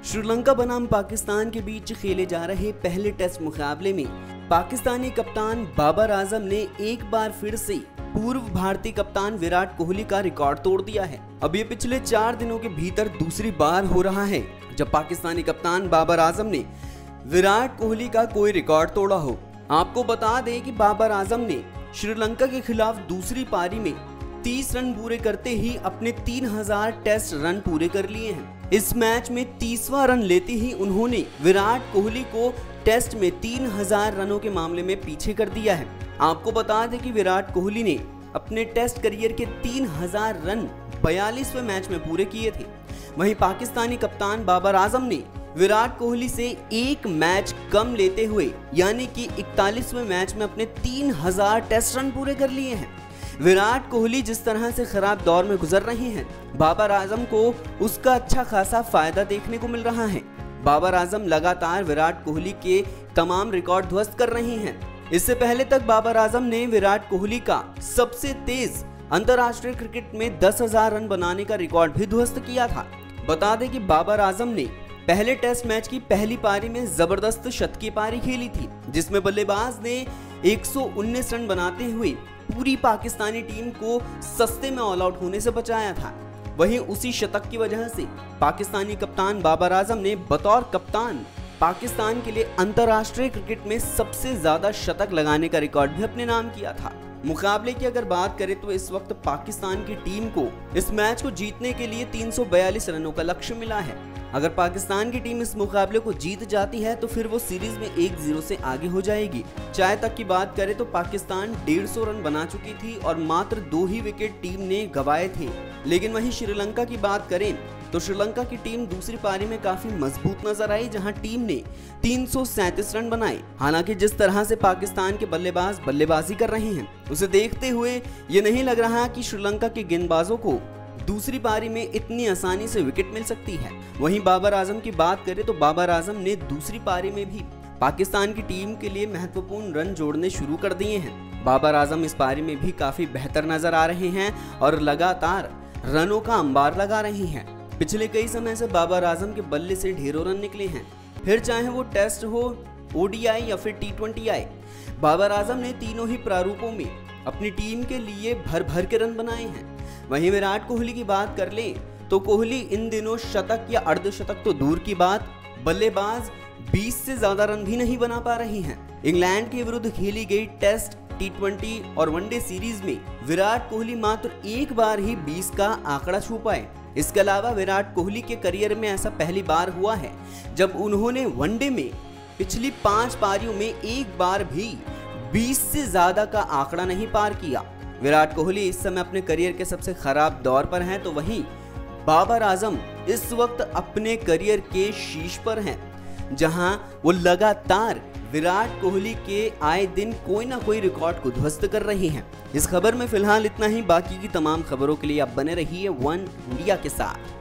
श्रीलंका बनाम पाकिस्तान के बीच खेले जा रहे पहले टेस्ट मुकाबले में पाकिस्तानी कप्तान बाबर आजम ने एक बार फिर से पूर्व भारतीय कप्तान विराट कोहली का रिकॉर्ड तोड़ दिया है। अब ये पिछले 4 दिनों के भीतर दूसरी बार हो रहा है जब पाकिस्तानी कप्तान बाबर आजम ने विराट कोहली का कोई रिकॉर्ड तोड़ा हो। आपको बता दें कि बाबर आजम ने श्रीलंका के खिलाफ दूसरी पारी में 30 रन पूरे करते ही अपने 3000 टेस्ट रन पूरे कर लिए हैं। इस मैच में 30वां रन लेते ही उन्होंने विराट कोहली को टेस्ट में 3000 रनों के मामले में पीछे कर दिया है। आपको बता दें कि विराट कोहली ने अपने टेस्ट करियर के 3000 रन 42वें मैच में पूरे किए थे। वहीं पाकिस्तानी कप्तान बाबर आजम ने विराट कोहली से एक मैच कम लेते हुए यानी कि 41वें मैच में अपने 3000 टेस्ट रन पूरे कर लिए हैं। विराट कोहली जिस तरह से खराब दौर में गुजर रहे हैं, बाबर आजम को उसका अच्छा खासा फायदा देखने को मिल रहा है। बाबर आजम लगातार विराट कोहली के तमाम रिकॉर्ड ध्वस्त कर रहे हैं। इससे पहले तक बाबर आजम ने विराट कोहली का सबसे तेज अंतर्राष्ट्रीय क्रिकेट में 10,000 रन बनाने का रिकॉर्ड भी ध्वस्त किया था। बता दें कि बाबर आजम ने पहले टेस्ट मैच की पहली पारी में जबरदस्त शतकीय पारी खेली थी, जिसमें बल्लेबाज ने 119 रन बनाते हुए पूरी पाकिस्तानी टीम को सस्ते में ऑल आउट होने से बचाया था। वहीं उसी शतक की वजह से पाकिस्तानी कप्तान बाबर आजम ने बतौर कप्तान पाकिस्तान के लिए अंतर्राष्ट्रीय क्रिकेट में सबसे ज्यादा शतक लगाने का रिकॉर्ड भी अपने नाम किया था। मुकाबले की अगर बात करें तो इस वक्त पाकिस्तान की टीम को इस मैच को जीतने के लिए 342 रनों का लक्ष्य मिला है। अगर पाकिस्तान की टीम इस मुकाबले को जीत जाती है तो फिर वो सीरीज में 1-0 से आगे हो जाएगी। चाय तक की बात करें तो पाकिस्तान 150 रन बना चुकी थी और मात्र 2 ही विकेट टीम ने गंवाए थे। लेकिन वहीं श्रीलंका की बात करें तो श्रीलंका की टीम दूसरी पारी में काफी मजबूत नजर आई, जहां टीम ने 337 रन बनाए। हालांकि जिस तरह से पाकिस्तान के बल्लेबाज बल्लेबाजी कर रहे हैं उसे देखते हुए ये नहीं लग रहा कि श्रीलंका के गेंदबाजों को दूसरी पारी में इतनी आसानी से विकेट मिल सकती है। वहीं बाबर आजम की बात करें तो बाबर आजम ने दूसरी पारी में भी पाकिस्तान की टीम के लिए महत्वपूर्ण रन जोड़ने शुरू कर दिए हैं। बाबर आजम इस पारी में भी काफी बेहतर नजर आ रहे हैं और लगातार रनों का अंबार लगा रहे हैं। पिछले कई समय से बाबर आजम के बल्ले से ढेरों रन निकले हैं, फिर चाहे वो टेस्ट हो, ओडीआई या फिर टी20 आए। बाबर आजम ने तीनों ही प्रारूपों में अपनी टीम के लिए भर भर के रन बनाए हैं। वहीं विराट कोहली की बात कर लें तो कोहली इन दिनों शतक या अर्धशतक तो दूर की बात, बल्लेबाज 20 से ज्यादा रन भी नहीं बना पा रहे हैं। इंग्लैंड के विरुद्ध खेली गई टेस्ट, टी20 और वनडे सीरीज में विराट कोहली मात्र एक बार ही 20 का आंकड़ा छू पाए। इसके अलावा विराट कोहली के करियर में ऐसा पहली बार हुआ है जब उन्होंने वनडे में पिछली 5 पारियों में एक बार भी 20 से ज्यादा का आंकड़ा नहीं पार किया। विराट कोहली इस समय अपने करियर के सबसे खराब दौर पर हैं, तो वहीं बाबर आजम इस वक्त अपने करियर के शीर्ष पर हैं, जहां वो लगातार विराट कोहली के आए दिन कोई ना कोई रिकॉर्ड को ध्वस्त कर रहे हैं। इस खबर में फिलहाल इतना ही। बाकी की तमाम खबरों के लिए आप बने रहिए वन इंडिया के साथ।